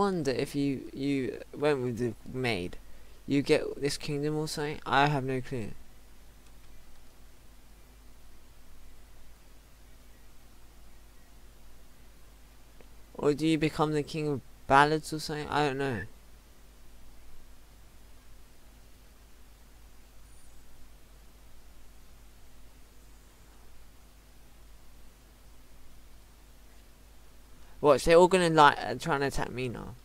wonder if you went with the maid, you get this kingdom or something. I have no clue. Or do you become the king of ballads or something? I don't know. Watch, they're all gonna like try and attack me now.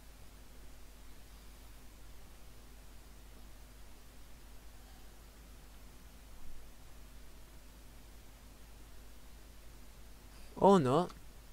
Or not.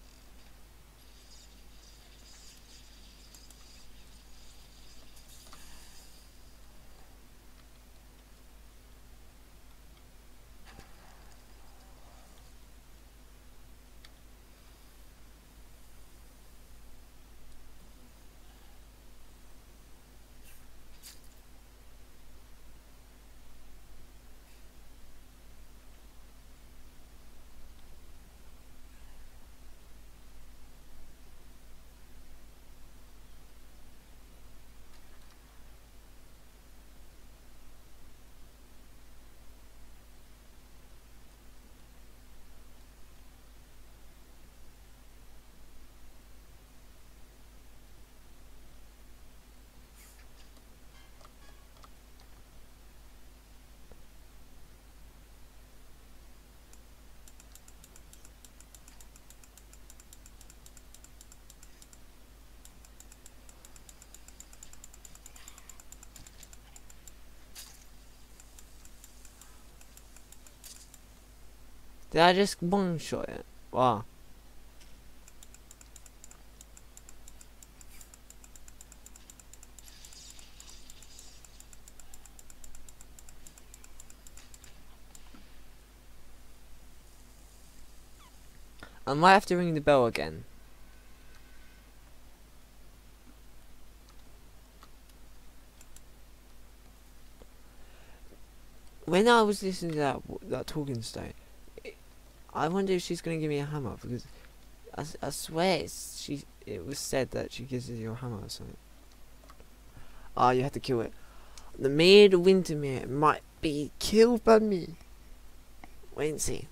Did I just one-shot it? Wow. I might have to ring the bell again. When I was listening to that talking stone, I wonder if she's gonna give me a hammer, because I swear it was said that she gives you a hammer or something. Ah, you have to kill it. The maid of Wintermere might be killed by me. Wait and see.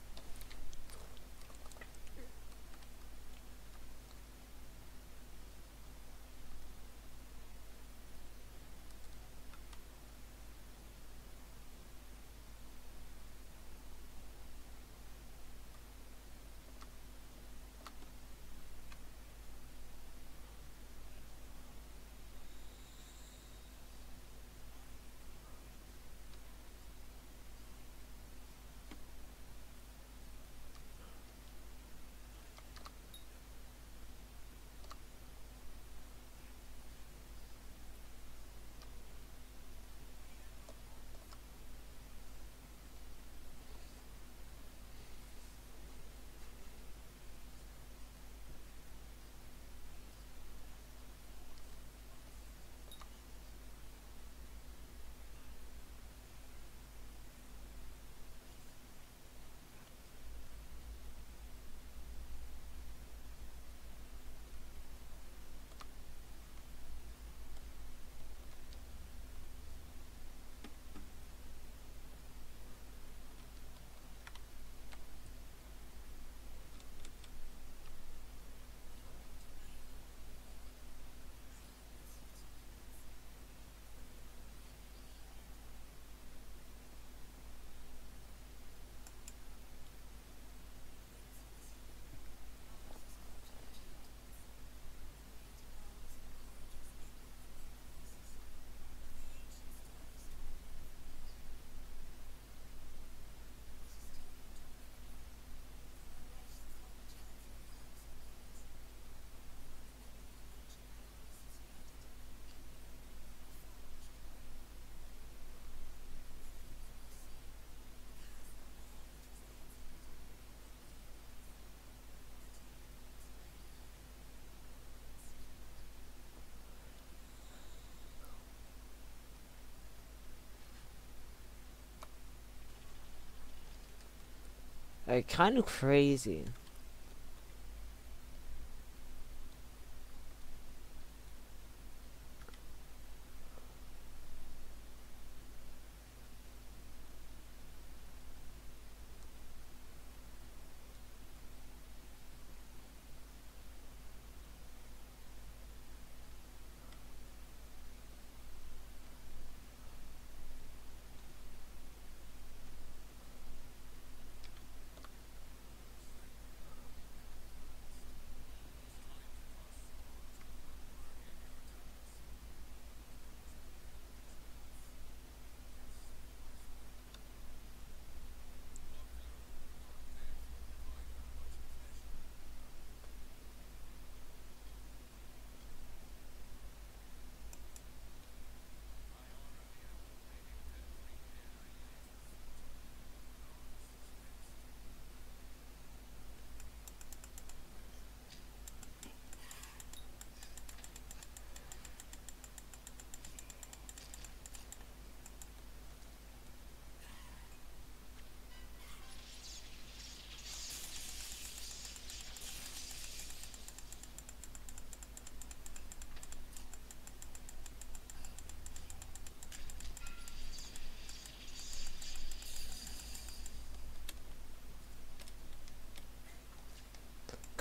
Kind of crazy.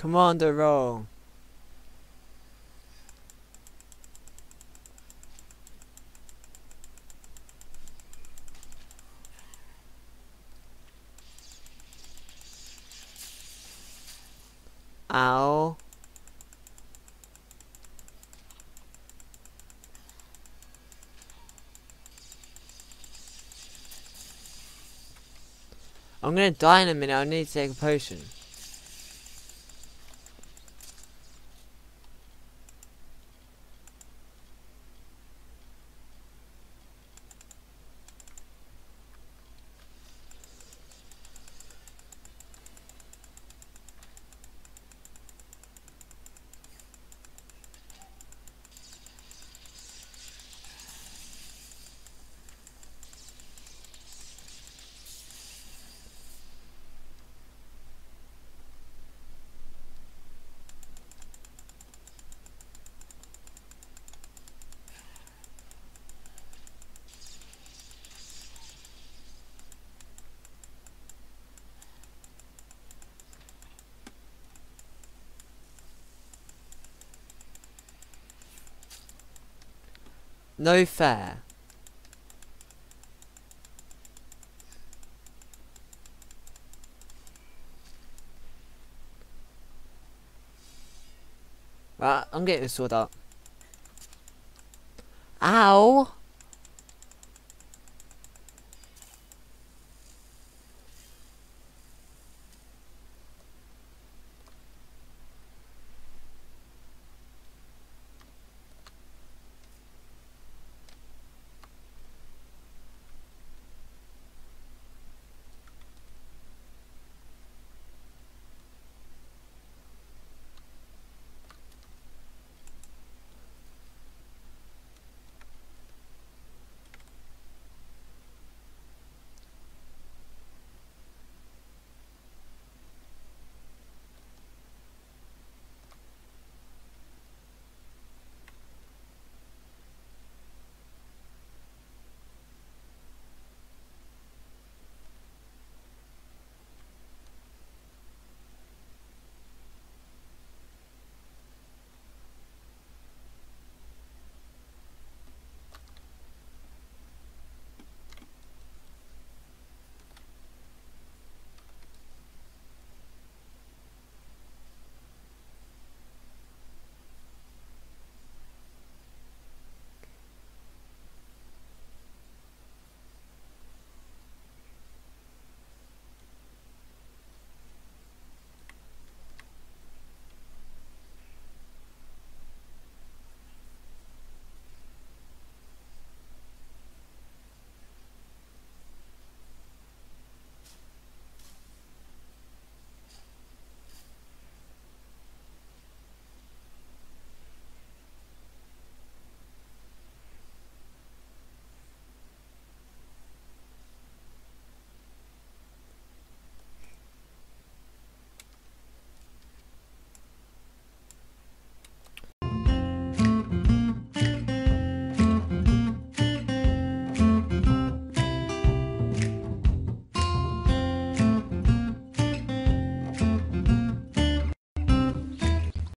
Commander roll. Ow. I'm gonna die in a minute. I need to take a potion. No fair. Right, I'm getting a sword up. Ow!